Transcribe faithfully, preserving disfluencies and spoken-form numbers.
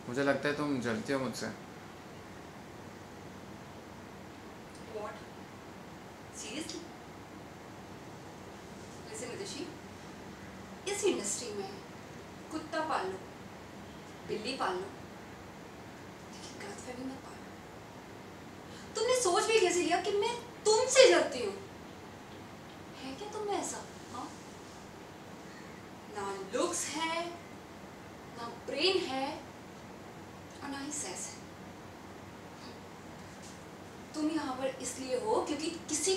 मुझे लगता है तुम जलती हो मुझसे। What? Seriously? Listen, नितिशी, इस इंडस्ट्री में कुत्ता पाल लो, बिल्ली पाल लो, लेकिन गलतफहमी मत पालो। तुमने सोच भी कैसे लिया कि मैं तुमसे जलती हूँ? है क्या तुम में ऐसा? हाँ? ना लुक्स है, ना ब्रेन है, और ना ही सेंस है। तुम यहाँ पर इसलिए हो क्योंकि किसी